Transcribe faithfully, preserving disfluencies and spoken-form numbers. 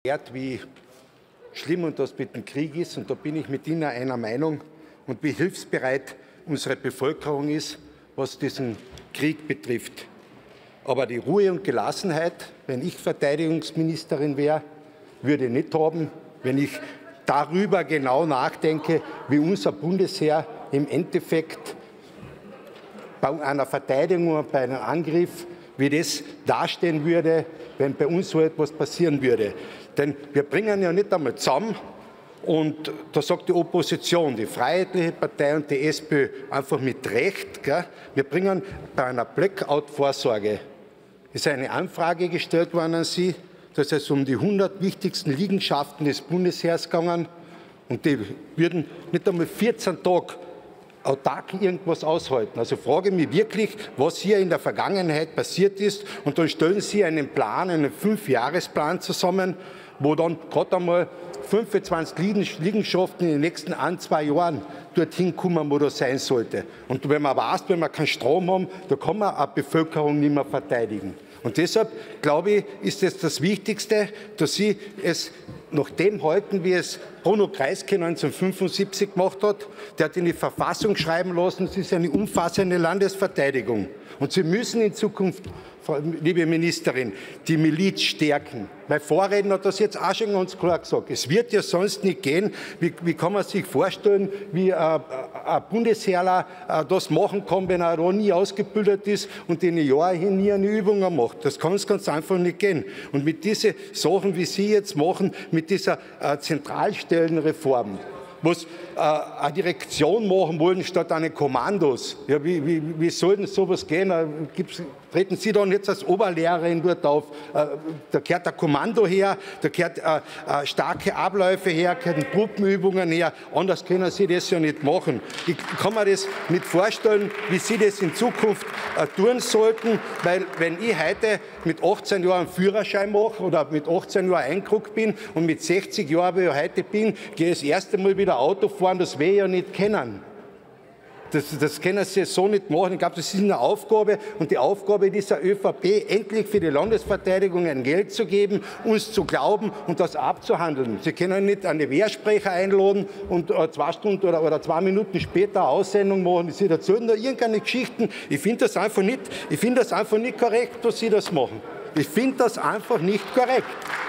Wie schlimm und das mit dem Krieg ist, und da bin ich mit Ihnen einer Meinung, und wie hilfsbereit unsere Bevölkerung ist, was diesen Krieg betrifft. Aber die Ruhe und Gelassenheit, wenn ich Verteidigungsministerin wäre, würde ich nicht haben, wenn ich darüber genau nachdenke, wie unser Bundesheer im Endeffekt bei einer Verteidigung, bei einem Angriff, wie das dastehen würde, wenn bei uns so etwas passieren würde. Denn wir bringen ja nicht einmal zusammen, und da sagt die Opposition, die Freiheitliche Partei und die SPÖ einfach mit Recht, gell? Wir bringen bei einer Blackout-Vorsorge, ist eine Anfrage gestellt worden an Sie, dass es um die hundert wichtigsten Liegenschaften des Bundesheers gegangen, und die würden nicht einmal vierzehn Tage autark irgendwas aushalten. Also frage ich mich wirklich, was hier in der Vergangenheit passiert ist, und dann stellen Sie einen Plan, einen Fünfjahresplan zusammen, wo dann gerade einmal fünfundzwanzig Liegenschaften in den nächsten ein, zwei Jahren dorthin kommen, wo das sein sollte. Und wenn man weiß, wenn wir keinen Strom haben, da kann man eine Bevölkerung nicht mehr verteidigen. Und deshalb, glaube ich, ist es das Wichtigste, dass Sie es nach dem halten, wie es Bruno Kreisky neunzehnhundertfünfundsiebzig gemacht hat. Der hat in die Verfassung schreiben lassen, es ist eine umfassende Landesverteidigung. Und Sie müssen in Zukunft, liebe Ministerin, die Miliz stärken. Mein Vorredner hat das jetzt auch schon ganz klar gesagt. Es wird ja sonst nicht gehen. Wie, wie kann man sich vorstellen, wie äh, ein Bundesheerler äh, das machen kann, wenn er noch nie ausgebildet ist und in Jahren hin nie eine Übung macht? Das kann es ganz einfach nicht gehen. Und mit diesen Sachen, wie Sie jetzt machen, mit dieser äh, Zentralstellenreform, was äh, eine Direktion machen wollen statt eine Kommandos. Ja, wie, wie, wie soll denn sowas gehen? Äh, gibt's, treten Sie dann jetzt als Oberlehrerin dort auf? Äh, da gehört ein Kommando her, da gehört äh, äh, starke Abläufe her, gehören Truppenübungen her. Anders können Sie das ja nicht machen. Ich kann mir das nicht vorstellen, wie Sie das in Zukunft äh, tun sollten, weil wenn ich heute mit achtzehn Jahren einen Führerschein mache oder mit achtzehn Jahren eingerückt bin und mit sechzig Jahren, wie ich heute bin, gehe ich das erste Mal wieder Auto fahren, das wir ja nicht kennen. Das, das können Sie so nicht machen. Ich glaube, das ist eine Aufgabe, und die Aufgabe dieser ÖVP, endlich für die Landesverteidigung ein Geld zu geben, uns zu glauben und das abzuhandeln. Sie können nicht einen Wehrsprecher einladen und äh, zwei Stunden oder, oder zwei Minuten später eine Aussendung machen. Sie erzählen da irgendeine Geschichten. Ich finde das einfach nicht, ich finde das einfach nicht korrekt, dass Sie das machen. Ich finde das einfach nicht korrekt.